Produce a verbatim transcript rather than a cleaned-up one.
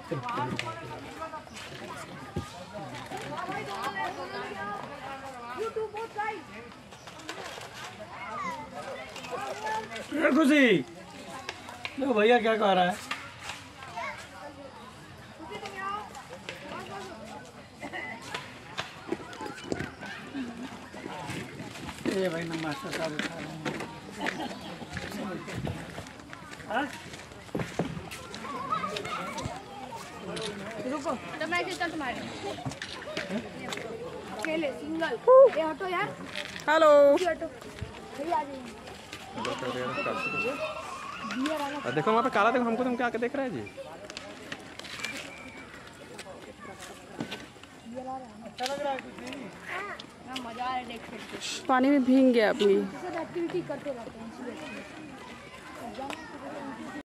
खुशी देखो भैया क्या कह रहा है। ये भाई मास्टर साहब उठा रहे हैं। रुको तो मैं चल तुम्हारे अकेले सिंगल ये हटो यार। हेलो हटो भैया आ जाइए। देखो वहाँ पे काला, देखो हमको, तुम क्या देख रहे हैं जी। अच्छा लग रहा है कुछ नहीं? मजा आ रहा है देख सकते। पानी में भीग गया अभी। एक्टिविटी करते रहते हैं।